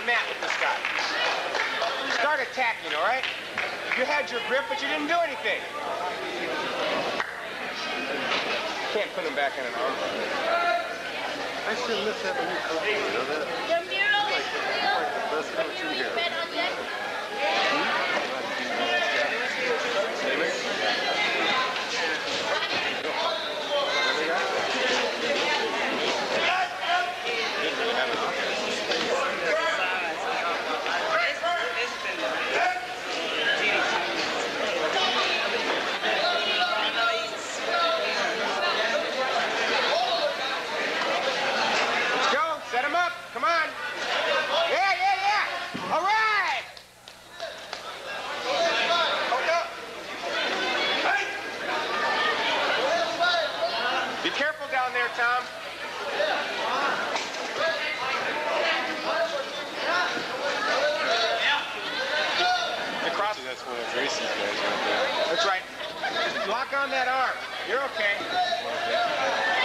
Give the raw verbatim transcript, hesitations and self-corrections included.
mat with this guy. Start attacking, all right? You had your grip, but you didn't do anything. Can't put him back in an arm. I should lift that new coach, you know that? The mural is real. Like the best coach in here. Bet on that. Set him up. Come on. Yeah, yeah, yeah. All right. Hold up. Be careful down there, Tom. Across. That's one of Gracie's guys right there. That's right. Lock on that arm. You're okay.